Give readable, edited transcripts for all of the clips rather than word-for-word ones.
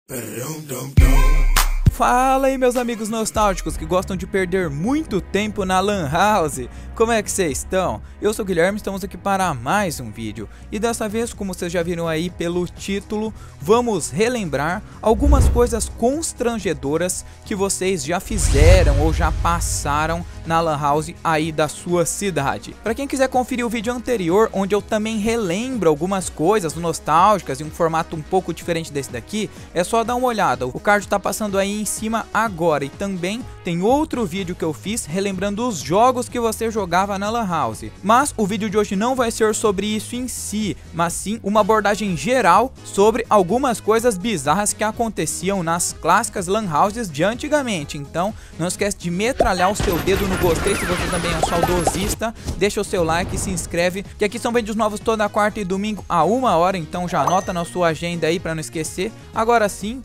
Fala aí, meus amigos nostálgicos que gostam de perder muito tempo na Lan House. Como é que vocês estão? Eu sou o Guilherme, estamos aqui para mais um vídeo. E dessa vez, como vocês já viram aí pelo título, vamos relembrar algumas coisas constrangedoras que vocês já fizeram ou já passaram na Lan House aí da sua cidade. Para quem quiser conferir o vídeo anterior, onde eu também relembro algumas coisas nostálgicas em um formato um pouco diferente desse daqui, é só dar uma olhada. O card tá passando aí em cima agora, e também tem outro vídeo que eu fiz relembrando os jogos que você jogava na Lan House. Mas o vídeo de hoje não vai ser sobre isso em si, mas sim uma abordagem geral sobre algumas coisas bizarras que aconteciam nas clássicas Lan Houses de antigamente. Então não esquece de metralhar o seu dedo no gostei se você também é um saudosista, deixa o seu like e se inscreve, que aqui são vídeos novos toda quarta e domingo a 1h, então já anota na sua agenda aí pra não esquecer. Agora sim,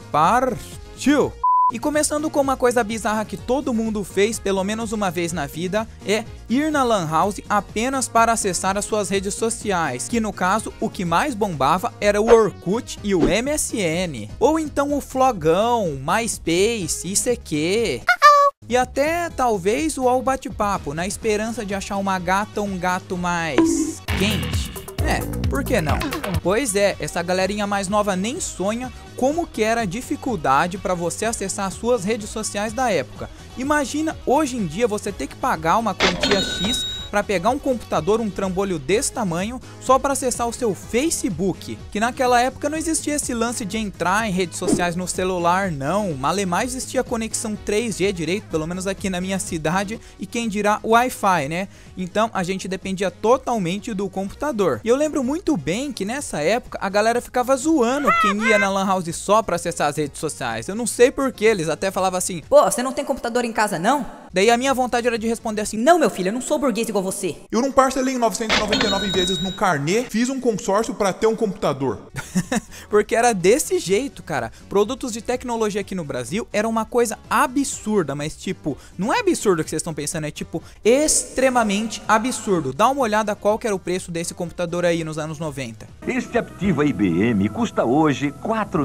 partiu! E começando com uma coisa bizarra que todo mundo fez pelo menos uma vez na vida, é ir na Lan House apenas para acessar as suas redes sociais, que no caso o que mais bombava era o Orkut e o MSN, ou então o Flogão, MySpace, ICQ, e até talvez o All Bate-Papo, na esperança de achar uma gata ou um gato mais quente. Por que não? Pois é, essa galerinha mais nova nem sonha como que era a dificuldade para você acessar as suas redes sociais da época. Imagina hoje em dia você ter que pagar uma quantia X para pegar um computador, um trambolho desse tamanho, só para acessar o seu Facebook, que naquela época não existia esse lance de entrar em redes sociais no celular não, malemar existia conexão 3G direito, pelo menos aqui na minha cidade, e quem dirá Wi-Fi, né? Então a gente dependia totalmente do computador. E eu lembro muito bem que nessa época a galera ficava zoando quem ia na Lan House só para acessar as redes sociais. Eu não sei porquê, eles até falavam assim: pô, você não tem computador em casa não? Daí a minha vontade era de responder assim: não, meu filho, eu não sou burguês igual você. Eu não parcelei em 999 vezes no carnê, fiz um consórcio pra ter um computador. Porque era desse jeito, cara. Produtos de tecnologia aqui no Brasil era uma coisa absurda, mas tipo, não é absurdo o que vocês estão pensando, é tipo extremamente absurdo. Dá uma olhada qual que era o preço desse computador aí nos anos 90. Este Aptiva IBM custa hoje R$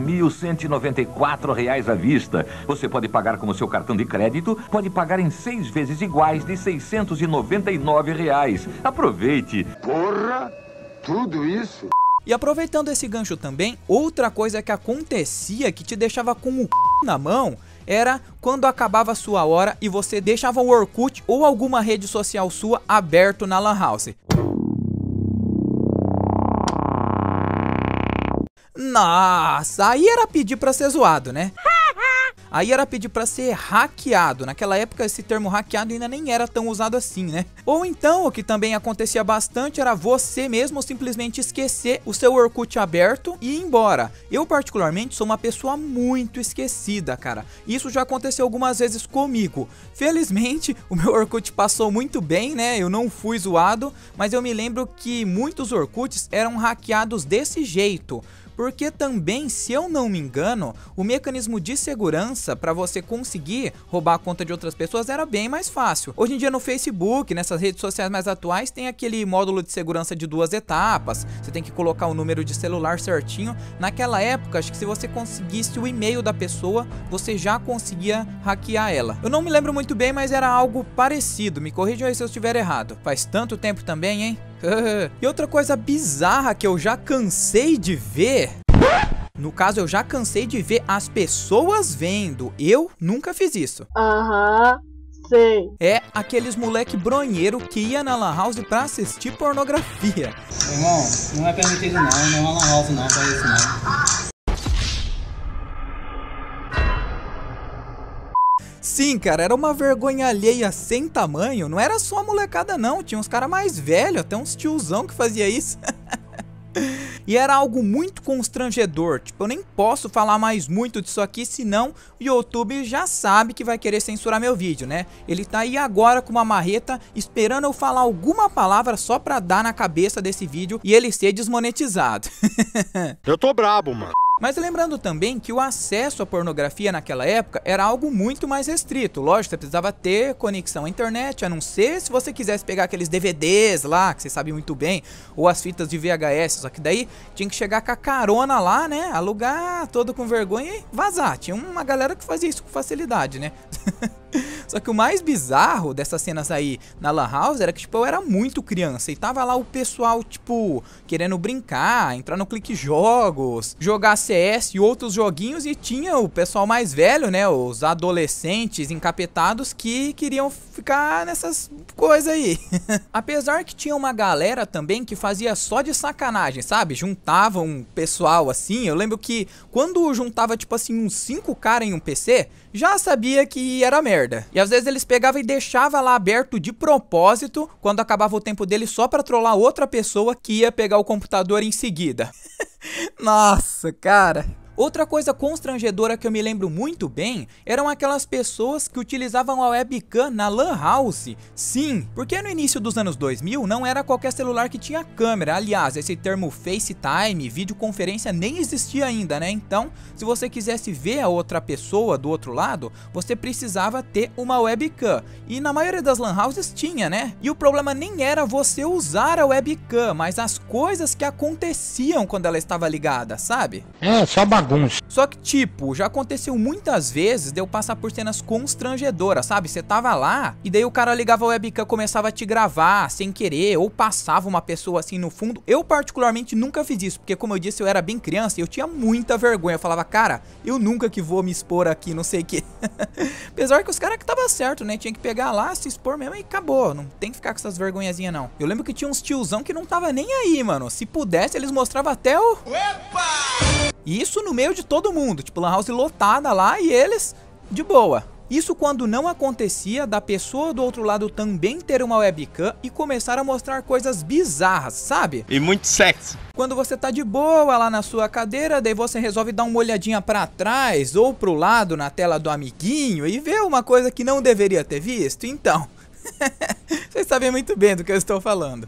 4.194 à vista. Você pode pagar com o seu cartão de crédito, pode pagar em 6 vezes iguais de R$ 699. Aproveite. Porra, tudo isso? E aproveitando esse gancho também, outra coisa que acontecia que te deixava com o na mão era quando acabava a sua hora e você deixava o Orkut ou alguma rede social sua aberto na Lan House. Nossa, aí era pedir pra ser zoado, né? Aí era pedir pra ser hackeado. Naquela época esse termo hackeado ainda nem era tão usado assim, né? Ou então, o que também acontecia bastante era você mesmo simplesmente esquecer o seu Orkut aberto e ir embora. Eu particularmente sou uma pessoa muito esquecida, cara. Isso já aconteceu algumas vezes comigo. Felizmente, o meu Orkut passou muito bem, né? Eu não fui zoado, mas eu me lembro que muitos Orkuts eram hackeados desse jeito. Porque também, se eu não me engano, o mecanismo de segurança para você conseguir roubar a conta de outras pessoas era bem mais fácil. Hoje em dia no Facebook, nessas redes sociais mais atuais, tem aquele módulo de segurança de 2 etapas. Você tem que colocar o número de celular certinho. Naquela época, acho que se você conseguisse o e-mail da pessoa, você já conseguia hackear ela. Eu não me lembro muito bem, mas era algo parecido. Me corrijam aí se eu estiver errado. Faz tanto tempo também, hein? E outra coisa bizarra que eu já cansei de ver, no caso eu já cansei de ver as pessoas vendo, eu nunca fiz isso. Sei. É aqueles moleque bronheiro que ia na Lan House pra assistir pornografia. Irmão, não é permitido não é uma Lan House não, pra isso não. Sim, cara, era uma vergonha alheia sem tamanho. Não era só a molecada não, tinha uns caras mais velhos, até uns tiozão que fazia isso. E era algo muito constrangedor, tipo, eu nem posso falar mais muito disso aqui, senão o YouTube já sabe que vai querer censurar meu vídeo, né? Ele tá aí agora com uma marreta, esperando eu falar alguma palavra só pra dar na cabeça desse vídeo e ele ser desmonetizado. Eu tô brabo, mano. Mas lembrando também que o acesso à pornografia naquela época era algo muito mais restrito. Lógico, você precisava ter conexão à internet, a não ser se você quisesse pegar aqueles DVDs lá, que você sabe muito bem, ou as fitas de VHS, só que daí tinha que chegar com a carona lá, né, alugar todo com vergonha e vazar. Tinha uma galera que fazia isso com facilidade, né? Só que o mais bizarro dessas cenas aí na Lan House era que, tipo, eu era muito criança e tava lá o pessoal, tipo, querendo brincar, entrar no Clique Jogos, jogar CS e outros joguinhos, e tinha o pessoal mais velho, né, os adolescentes encapetados que queriam ficar nessas coisas aí. Apesar que tinha uma galera também que fazia só de sacanagem, sabe? Juntava um pessoal assim, eu lembro que quando juntava, tipo assim, uns 5 caras em um PC, já sabia que era merda. E às vezes eles pegavam e deixavam lá aberto de propósito, quando acabava o tempo dele, só pra trollar outra pessoa que ia pegar o computador em seguida. Nossa, cara. Outra coisa constrangedora que eu me lembro muito bem eram aquelas pessoas que utilizavam a webcam na Lan House. Sim, porque no início dos anos 2000 não era qualquer celular que tinha câmera. Aliás, esse termo FaceTime, videoconferência, nem existia ainda, né? Então, se você quisesse ver a outra pessoa do outro lado, você precisava ter uma webcam. E na maioria das Lan Houses tinha, né? E o problema nem era você usar a webcam, mas as coisas que aconteciam quando ela estava ligada, sabe? É, só bagunça. Só que, tipo, já aconteceu muitas vezes de eu passar por cenas constrangedoras, sabe? Você tava lá e daí o cara ligava a webcam, começava a te gravar sem querer, ou passava uma pessoa assim no fundo. Eu particularmente nunca fiz isso, porque como eu disse, eu era bem criança e eu tinha muita vergonha. Eu falava, cara, eu nunca que vou me expor aqui, não sei o que. Apesar que os caras que tava certo, né? Tinha que pegar lá, se expor mesmo e acabou. Não tem que ficar com essas vergonhazinhas, não. Eu lembro que tinha uns tiozão que não tava nem aí, mano. Se pudesse, eles mostravam até o... E isso no meio de todo mundo, tipo, Lan House lotada lá e eles de boa. Isso quando não acontecia da pessoa do outro lado também ter uma webcam e começar a mostrar coisas bizarras, sabe? E muito sexy. Quando você tá de boa lá na sua cadeira, daí você resolve dar uma olhadinha pra trás ou pro lado na tela do amiguinho e ver uma coisa que não deveria ter visto. Então, vocês sabem muito bem do que eu estou falando.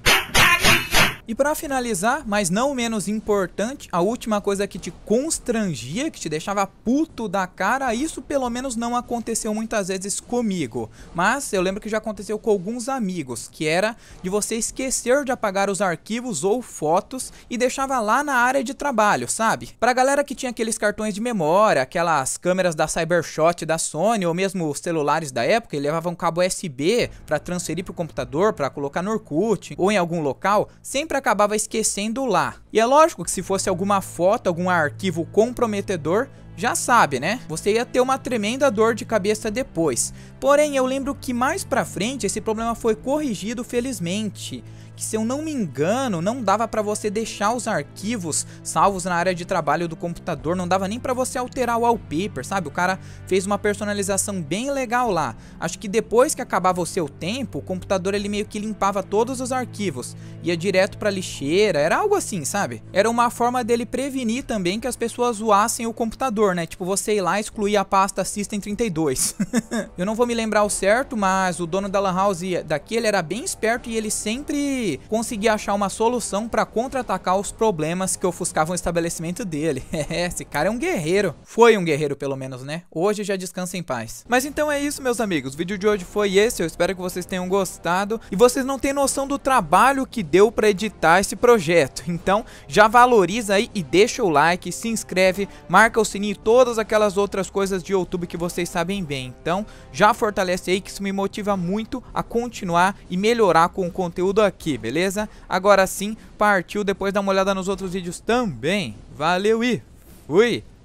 E pra finalizar, mas não menos importante, a última coisa que te constrangia, que te deixava puto da cara, isso pelo menos não aconteceu muitas vezes comigo. Mas eu lembro que já aconteceu com alguns amigos, que era de você esquecer de apagar os arquivos ou fotos e deixava lá na área de trabalho, sabe? Pra galera que tinha aqueles cartões de memória, aquelas câmeras da Cybershot da Sony, ou mesmo os celulares da época, e levavam um cabo USB pra transferir pro computador, pra colocar no Orkut, ou em algum local, sempre acabava esquecendo lá. E é lógico que se fosse alguma foto, algum arquivo comprometedor, já sabe, né? Você ia ter uma tremenda dor de cabeça depois. Porém, eu lembro que mais pra frente esse problema foi corrigido, felizmente. Que, se eu não me engano, não dava pra você deixar os arquivos salvos na área de trabalho do computador, não dava nem pra você alterar o wallpaper, sabe? O cara fez uma personalização bem legal lá. Acho que depois que acabava o seu tempo, o computador ele meio que limpava todos os arquivos, ia direto pra lixeira, era algo assim, sabe? Era uma forma dele prevenir também que as pessoas zoassem o computador, né? Tipo, você ir lá e excluir a pasta System32. Eu não vou me lembrar o certo, mas o dono da Lan House daqui, ele era bem esperto e ele sempre conseguia achar uma solução pra contra-atacar os problemas que ofuscavam o estabelecimento dele. Esse cara é um guerreiro. Foi um guerreiro, pelo menos, né? Hoje já descansa em paz. Mas então é isso, meus amigos. O vídeo de hoje foi esse. Eu espero que vocês tenham gostado. E vocês não têm noção do trabalho que deu pra editar esse projeto. Então, já valoriza aí e deixa o like, se inscreve, marca o sininho e todas aquelas outras coisas de YouTube que vocês sabem bem. Então, já fortalece aí que isso me motiva muito a continuar e melhorar com o conteúdo aqui, beleza? Agora sim, partiu, depois dá uma olhada nos outros vídeos também. Valeu e fui!